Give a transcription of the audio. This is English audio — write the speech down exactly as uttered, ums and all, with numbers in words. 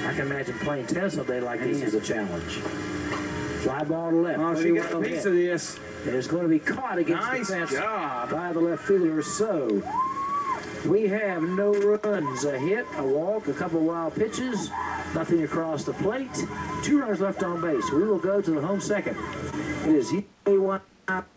I can imagine playing tennis on a day like this is a challenge. Fly ball to left. Oh, she got a piece of this. It's going to be caught against nice the fence job. by the left fielder. So we have no runs, a hit, a walk, a couple of wild pitches, nothing across the plate. Two runners left on base. We will go to the home second. It is one out.